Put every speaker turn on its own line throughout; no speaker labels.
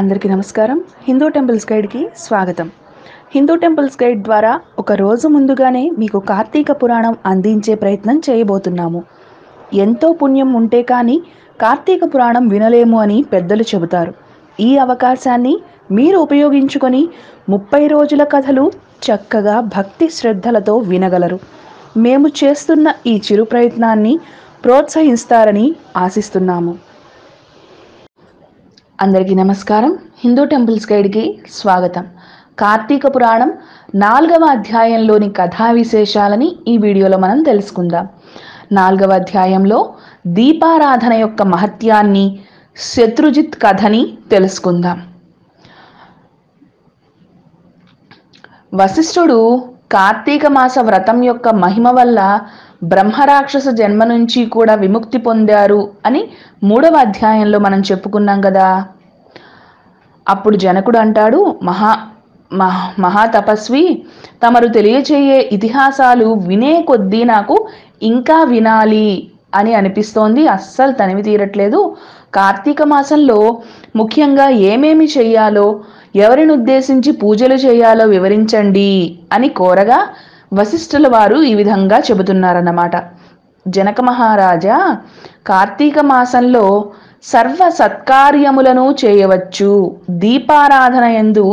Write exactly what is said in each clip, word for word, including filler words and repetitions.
అందరికీ నమస్కారం. హిందూ టెంపుల్స్ గైడ్కి స్వాగతం. హిందూ టెంపుల్స్ గైడ్ ద్వారా ఒక రోజు ముందుగానే మీకు కార్తీక పురాణం అందించే ప్రయత్నం చేయబోతున్నాము. ఎంతో పుణ్యం ఉంటే కానీ కార్తీక పురాణం వినలేము అని పెద్దలు చెబుతారు. ఈ అవకాశాన్ని మీరు ఉపయోగించుకొని ముప్పై రోజుల కథలు చక్కగా భక్తి శ్రద్ధలతో వినగలరు. మేము చేస్తున్న ఈ చిరు ప్రయత్నాన్ని ప్రోత్సహిస్తారని ఆశిస్తున్నాము. అందరికీ నమస్కారం. హిందూ టెంపుల్స్ గైడ్కి స్వాగతం. కార్తీక పురాణం నాలుగవ అధ్యాయంలోని కథా విశేషాలని ఈ వీడియోలో మనం తెలుసుకుందాం. నాలుగవ అధ్యాయంలో దీపారాధన యొక్క మహత్యాన్ని, శత్రుజిత్ కథని తెలుసుకుందాం. వశిష్ఠుడు కార్తీక మాస వ్రతం యొక్క మహిమ వల్ల బ్రహ్మరాక్షస జన్మ నుంచి కూడా విముక్తి పొందారు అని మూడవ అధ్యాయంలో మనం చెప్పుకున్నాం కదా. అప్పుడు జనకుడు అంటాడు, మహా మహా తపస్వి, తమరు తెలియచేయే ఇతిహాసాలు వినే కొద్దీ నాకు ఇంకా వినాలి అని అనిపిస్తోంది. అస్సలు తనివి తీరట్లేదు. కార్తీక మాసంలో ముఖ్యంగా ఏమేమి చెయ్యాలో, ఎవరిని ఉద్దేశించి పూజలు చేయాలో వివరించండి అని కోరగా వశిష్ఠుల వారు ఈ విధంగా చెబుతున్నారన్నమాట. జనక మహారాజా, కార్తీక మాసంలో సర్వ సత్కార్యములను చేయవచ్చు. దీపారాధన యందు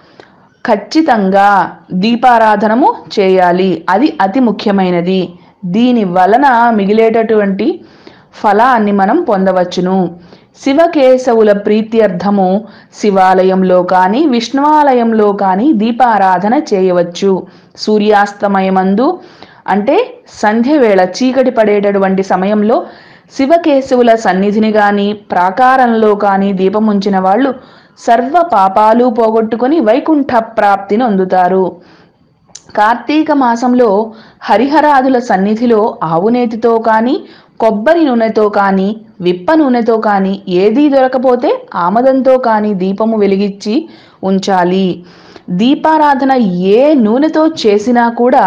ఖచ్చితంగా దీపారాధనము చేయాలి. అది అతి ముఖ్యమైనది. దీని వలన మిగిలేటటువంటి ఫలాన్ని మనం పొందవచ్చును. శివకేశవుల ప్రీత్యర్థము శివాలయంలో కానీ విష్ణువాలయంలో కానీ దీపారాధన చేయవచ్చు. సూర్యాస్తమయమందు అంటే సంధ్య వేళ చీకటి పడేటటువంటి సమయంలో శివకేశవుల సన్నిధిని కానీ ప్రాకారంలో కానీ దీపముంచిన వాళ్ళు సర్వ పాపాలు పోగొట్టుకొని వైకుంఠ ప్రాప్తిని అందుతారు. కార్తీక మాసంలో హరిహరాదుల సన్నిధిలో ఆవునేతితో కానీ కొబ్బరి నూనెతో కానీ విప్ప నూనెతో కానీ ఏదీ దొరకపోతే ఆమదంతో కానీ దీపము వెలిగించి ఉంచాలి. దీపారాధన ఏ నూనెతో చేసినా కూడా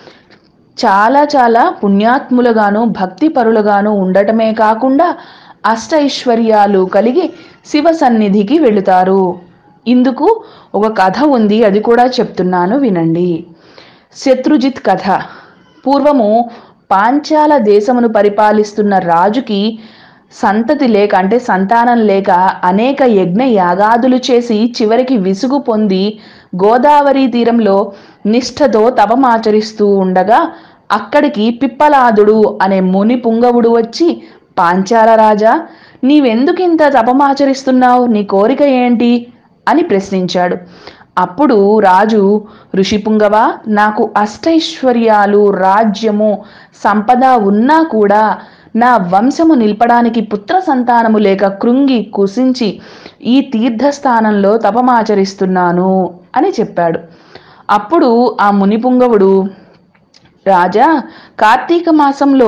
చాలా చాలా పుణ్యాత్ములుగాను భక్తి పరులుగాను ఉండటమే కాకుండా అష్టైశ్వర్యాలు కలిగి శివ సన్నిధికి వెళుతారు. ఇందుకు ఒక కథ ఉంది, అది కూడా చెప్తున్నాను వినండి. శత్రుజిత్ కథ. పూర్వము పాంచాల దేశమును పరిపాలిస్తున్న రాజుకి సంతతి లేక అంటే సంతానం లేక అనేక యజ్ఞ యాగాదులు చేసి చివరికి విసుగు పొంది గోదావరి తీరంలో నిష్ఠతో తపమాచరిస్తూ ఉండగా అక్కడికి పిప్పలాదుడు అనే ముని పుంగవుడు వచ్చి, పాంచాల రాజా, నీవెందుకింత తపమాచరిస్తున్నావు? నీ కోరిక ఏంటి అని ప్రశ్నించాడు. అప్పుడు రాజు, ఋషిపుంగవ, నాకు అష్టైశ్వర్యాలు, రాజ్యము, సంపద ఉన్నా కూడా నా వంశము నిలపడానికి పుత్ర సంతానము లేక కృంగి కుసించి ఈ తీర్థస్థానంలో తపమాచరిస్తున్నాను అని చెప్పాడు. అప్పుడు ఆ మునిపుంగవుడు, రాజా, కార్తీక మాసంలో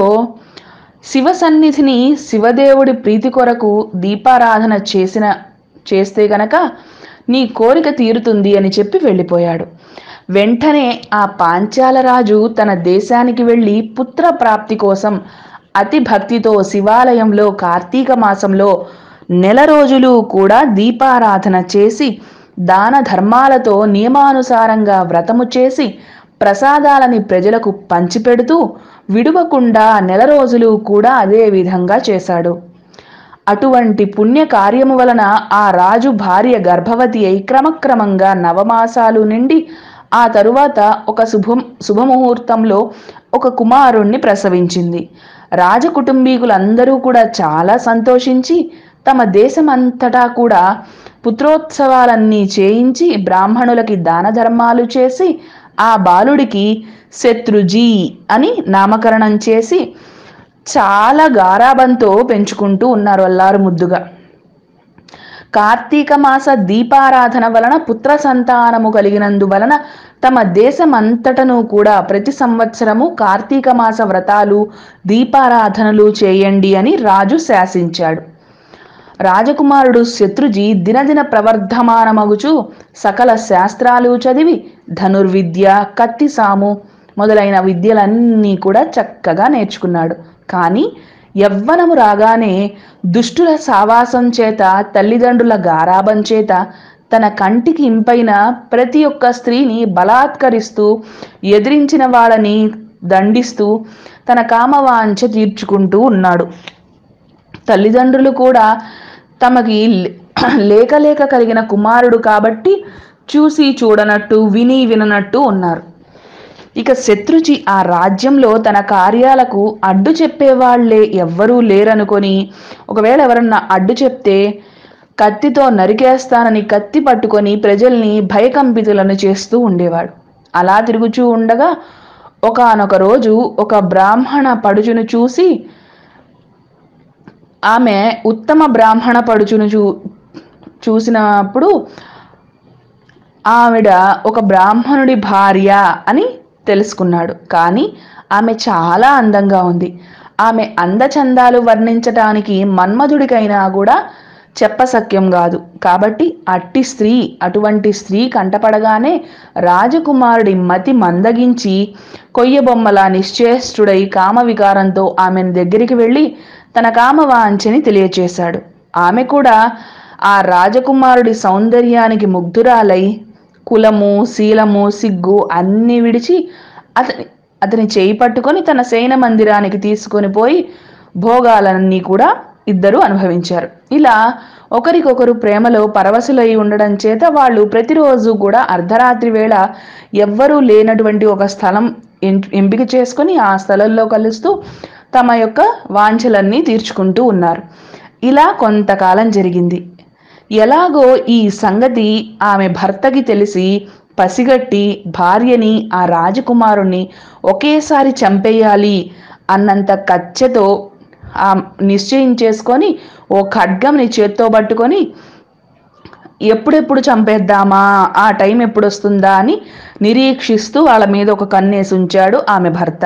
శివ సన్నిధిని శివదేవుడి ప్రీతి కొరకు దీపారాధన చేసిన చేస్తే గనక నీ కోరిక తీరుతుంది అని చెప్పి వెళ్ళిపోయాడు. వెంటనే ఆ పాంచాల రాజు తన దేశానికి వెళ్ళి పుత్ర ప్రాప్తి కోసం అతి భక్తితో శివాలయంలో కార్తీక మాసంలో నెల రోజులు కూడా దీపారాధన చేసి దాన ధర్మాలతో నియమానుసారంగా వ్రతము చేసి ప్రసాదాలని ప్రజలకు పంచిపెడుతూ విడువకుండా నెల రోజులు కూడా అదే విధంగా చేశాడు. అటువంటి పుణ్య కార్యము వలన ఆ రాజు భార్య గర్భవతి అయి క్రమక్రమంగా నవమాసాలు నిండి ఆ తరువాత ఒక శుభం శుభముహూర్తంలో ఒక కుమారుణ్ణి ప్రసవించింది. రాజకుటుంబీకులందరూ కూడా చాలా సంతోషించి తమ దేశమంతటా కూడా పుత్రోత్సవాలన్నీ చేయించి బ్రాహ్మణులకి దాన ధర్మాలు చేసి ఆ బాలుడికి శత్రుజీ అని నామకరణం చేసి చాలా గారాబంతో పెంచుకుంటూ ఉన్నారు అల్లారు ముద్దుగా. కార్తీక మాస దీపారాధన వలన పుత్ర సంతానము కలిగినందువలన తమ దేశమంతటను కూడా ప్రతి సంవత్సరము కార్తీక మాస వ్రతాలు, దీపారాధనలు చేయండి అని రాజు శాసించాడు. రాజకుమారుడు శత్రుజీ దినదిన ప్రవర్ధమానమగుచు సకల శాస్త్రాలు చదివి ధనుర్విద్య, కత్తి సాము మొదలైన విద్యలన్నీ కూడా చక్కగా నేర్చుకున్నాడు. కానీ యవ్వనము రాగానే దుష్టుల సావాసం చేత, తల్లిదండ్రుల గారాబం చేత తన కంటికి ఇంపైన ప్రతి ఒక్క స్త్రీని బలాత్కరిస్తూ, ఎదిరించిన వాళ్ళని దండిస్తూ తన కామవాంఛ తీర్చుకుంటూ ఉన్నాడు. తల్లిదండ్రులు కూడా తమకి లేక లేక కలిగిన కుమారుడు కాబట్టి చూసి చూడనట్టు, విని విననట్టు ఉన్నారు. ఇక శత్రుజి ఆ రాజ్యంలో తన కార్యాలకు అడ్డు చెప్పేవాళ్లే ఎవ్వరూ లేరనుకొని, ఒకవేళ ఎవరన్నా అడ్డు చెప్తే కత్తితో నరికేస్తానని కత్తి పట్టుకొని ప్రజల్ని భయకంపితులను చేస్తూ ఉండేవాడు. అలా తిరుగుచూ ఉండగా ఒకానొక రోజు ఒక బ్రాహ్మణ పడుచును చూసి, ఆమె ఉత్తమ బ్రాహ్మణ పడుచును చూ చూసినప్పుడు ఆవిడ ఒక బ్రాహ్మణుడి భార్య అని తెలుసుకున్నాడు. కానీ ఆమె చాలా అందంగా ఉంది. ఆమె అందచందాలు వర్ణించటానికి మన్మధుడికైనా కూడా చెప్పసక్యం కాదు. కాబట్టి అట్టి స్త్రీ అటువంటి స్త్రీ కంటపడగానే రాజకుమారుడి మతి మందగించి కొయ్యబొమ్మలా నిశ్చేష్టుడై కామవికారంతో ఆమెను దగ్గరికి వెళ్ళి తన కామవాంఛని తెలియచేశాడు. ఆమె కూడా ఆ రాజకుమారుడి సౌందర్యానికి ముగ్ధురాలై కులము, శీలము, సిగ్గు అన్నీ విడిచి అతని అతని చేయి పట్టుకొని తన శయన మందిరానికి తీసుకొని పోయి భోగాలన్నీ కూడా ఇద్దరు అనుభవించారు. ఇలా ఒకరికొకరు ప్రేమలో పరవశులై ఉండడం చేత వాళ్ళు ప్రతిరోజు కూడా అర్ధరాత్రి వేళ ఎవ్వరూ లేనటువంటి ఒక స్థలం ఎంపిక చేసుకొని ఆ స్థలంలో కలుస్తూ తమ యొక్క వాంఛలన్నీ తీర్చుకుంటూ ఉన్నారు. ఇలా కొంతకాలం జరిగింది. ఎలాగో ఈ సంగతి ఆమె భర్తకి తెలిసి పసిగట్టి భార్యని, ఆ రాజకుమారుణ్ణి ఒకేసారి చంపేయాలి అన్నంత కచ్చతో ఆ నిశ్చయం చేసుకొని ఓ ఖడ్గంని చేత్తో పట్టుకొని ఎప్పుడెప్పుడు చంపేద్దామా, ఆ టైం ఎప్పుడు వస్తుందా అని నిరీక్షిస్తూ వాళ్ళ మీద ఒక కన్నేసి ఉంచాడు ఆమె భర్త.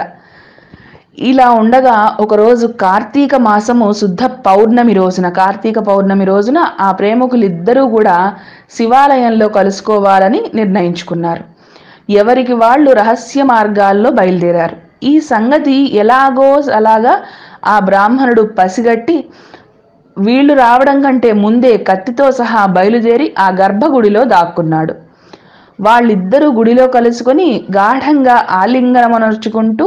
ఇలా ఉండగా ఒకరోజు కార్తీక మాసము శుద్ధ పౌర్ణమి రోజున కార్తీక పౌర్ణమి రోజున ఆ ప్రేమికులిద్దరూ కూడా శివాలయంలో కలుసుకోవాలని నిర్ణయించుకున్నారు. ఎవరికి వాళ్ళు రహస్య మార్గాల్లో బయలుదేరారు. ఈ సంగతి ఎలాగో అలాగా ఆ బ్రాహ్మణుడు పసిగట్టి వీళ్ళు రావడం కంటే ముందే కత్తితో సహా బయలుదేరి ఆ గర్భగుడిలో దాక్కున్నాడు. వాళ్ళిద్దరూ గుడిలో కలుసుకొని గాఢంగా ఆలింగనమనర్చుకుంటూ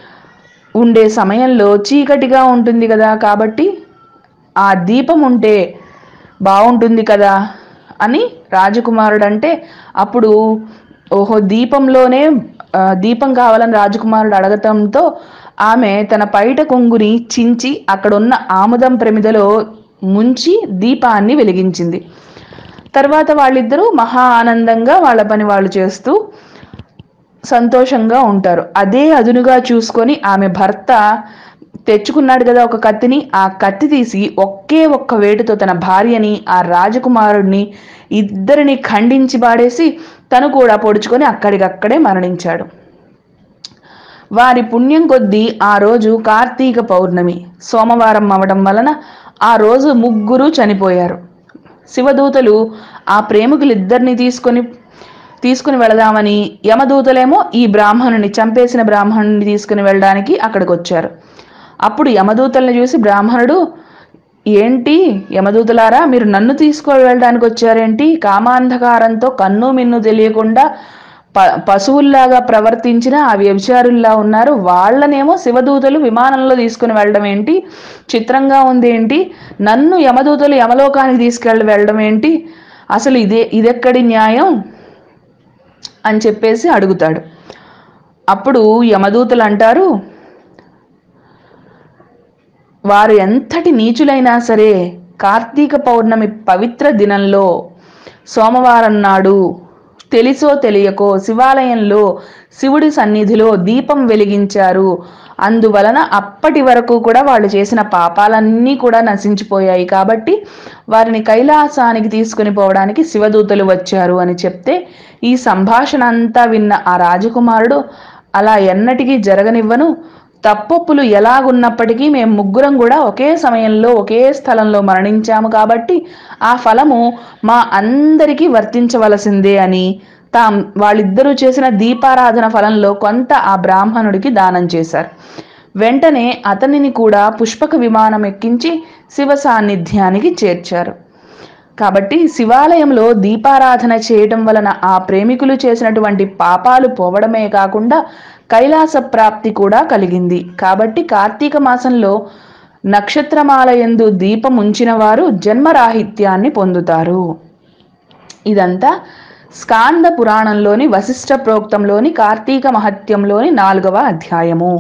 ఉండే సమయంలో చీకటిగా ఉంటుంది కదా, కాబట్టి ఆ దీపం ఉంటే బాగుంటుంది కదా అని రాజకుమారుడు అంటే, అప్పుడు ఓహో దీపంలోనే దీపం కావాలని రాజకుమారుడు అడగటంతో ఆమె తన పైట కొంగుని చించి అక్కడున్న ఆముదం ప్రమిదలో ముంచి దీపాన్ని వెలిగించింది. తర్వాత వాళ్ళిద్దరూ మహా ఆనందంగా వాళ్ళ పని వాళ్ళు చేస్తూ సంతోషంగా ఉంటారు. అదే అదునుగా చూసుకొని ఆమె భర్త తెచ్చుకున్నాడు కదా ఒక కత్తిని, ఆ కత్తి తీసి ఒకే ఒక్క వేటుతో తన భార్యని, ఆ రాజకుమారుడిని ఇద్దరిని ఖండించి పాడేసి తను కూడా పొడుచుకొని అక్కడికక్కడే మరణించాడు. వారి పుణ్యం కొద్దీ ఆ రోజు కార్తీక పౌర్ణమి సోమవారం అవడం వలన ఆ రోజు ముగ్గురు చనిపోయారు. శివదూతలు ఆ ప్రేమికులిద్దరిని తీసుకొని తీసుకుని వెళదామని, యమదూతలేమో ఈ బ్రాహ్మణుని చంపేసిన బ్రాహ్మణుని తీసుకుని వెళ్ళడానికి అక్కడికి వచ్చారు. అప్పుడు యమదూతల్ని చూసి బ్రాహ్మణుడు, ఏంటి యమదూతలారా, మీరు నన్ను తీసుకొని వెళ్ళడానికి వచ్చారేంటి? కామాంధకారంతో కన్ను మిన్ను తెలియకుండా ప పశువుల్లాగా ప్రవర్తించిన ఆ వ్యభిచారుల్లా ఉన్నారు. వాళ్ళనేమో శివదూతలు విమానంలో తీసుకుని వెళ్ళడం ఏంటి? చిత్రంగా ఉంది ఏంటి? నన్ను యమదూతలు యమలోకానికి తీసుకెళ్ళి వెళ్ళడం ఏంటి? అసలు ఇదే ఇదెక్కడి న్యాయం అని చెప్పేసి అడుగుతాడు. అప్పుడు యమదూతలు అంటారు, వారు ఎంతటి నీచులైనా సరే కార్తీక పౌర్ణమి పవిత్ర దినంలో సోమవారం నాడు తెలిసో తెలియకో శివాలయంలో శివుడి సన్నిధిలో దీపం వెలిగించారు. అందువలన అప్పటి వరకు కూడా వాళ్ళు చేసిన పాపాలన్నీ కూడా నశించిపోయాయి. కాబట్టి వారిని కైలాసానికి తీసుకుని పోవడానికి శివదూతలు వచ్చారు అని చెప్తే, ఈ సంభాషణ అంతా విన్న ఆ రాజకుమారుడు, అలా ఎన్నటికీ జరగనివ్వను, తప్పొప్పులు ఎలాగున్నప్పటికీ మేము ముగ్గురం కూడా ఒకే సమయంలో ఒకే స్థలంలో మరణించాము కాబట్టి ఆ ఫలము మా అందరికీ వర్తించవలసిందే అని తాం వాళ్ళిద్దరూ చేసిన దీపారాధన ఫలంలో కొంత ఆ బ్రాహ్మణుడికి దానం చేశారు. వెంటనే అతనిని కూడా పుష్పక విమానం ఎక్కించి శివ సాన్నిధ్యానికి చేర్చారు. కాబట్టి శివాలయంలో దీపారాధన చేయటం వలన ఆ ప్రేమికులు చేసినటువంటి పాపాలు పోవడమే కాకుండా కైలాస ప్రాప్తి కూడా కలిగింది. కాబట్టి కార్తీక మాసంలో నక్షత్రమాలయందు దీపం ఉంచిన వారు జన్మరాహిత్యాన్ని పొందుతారు. ఇదంతా స్కాంద పురాణంలోని వశిష్ఠ ప్రోక్తంలోని కార్తీక మహత్యంలోని నాలుగవ అధ్యాయము.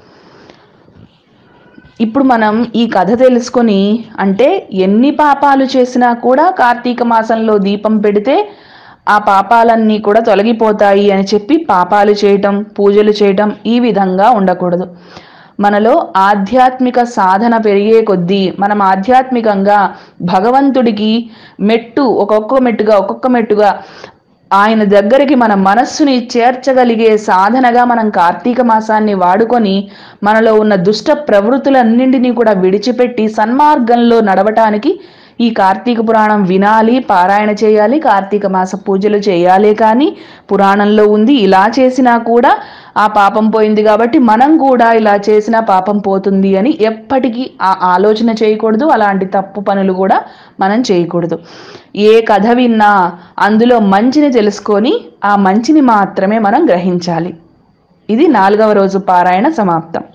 ఇప్పుడు మనం ఈ కథ తెలుసుకొని, అంటే ఎన్ని పాపాలు చేసినా కూడా కార్తీక మాసంలో దీపం పెడితే ఆ పాపాలన్నీ కూడా తొలగిపోతాయి అని చెప్పి పాపాలు చేయటం, పూజలు చేయటం ఈ విధంగా ఉండకూడదు. మనలో ఆధ్యాత్మిక సాధన పెరిగే కొద్దీ మనం ఆధ్యాత్మికంగా భగవంతుడికి మెట్టు ఒక్కొక్క మెట్టుగా ఒక్కొక్క మెట్టుగా ఆయన దగ్గరికి మన మనస్సుని చేర్చగలిగే సాధనగా మనం కార్తీక మాసాన్ని వాడుకొని మనలో ఉన్న దుష్ట ప్రవృత్తులన్నింటినీ కూడా విడిచిపెట్టి సన్మార్గంలో నడవటానికి ఈ కార్తీక పురాణం వినాలి, పారాయణ చేయాలి, కార్తీక మాస పూజలు చేయాలి. కానీ పురాణంలో ఉంది ఇలా చేసినా కూడా ఆ పాపం పోయింది కాబట్టి మనం కూడా ఇలా చేసినా పాపం పోతుంది అని ఎప్పటికీ ఆ ఆలోచన చేయకూడదు. అలాంటి తప్పు పనులు కూడా మనం చేయకూడదు. ఏ కథ విన్నా అందులో మంచిని తెలుసుకొని ఆ మంచిని మాత్రమే మనం గ్రహించాలి. ఇది నాలుగవ రోజు పారాయణ సమాప్తం.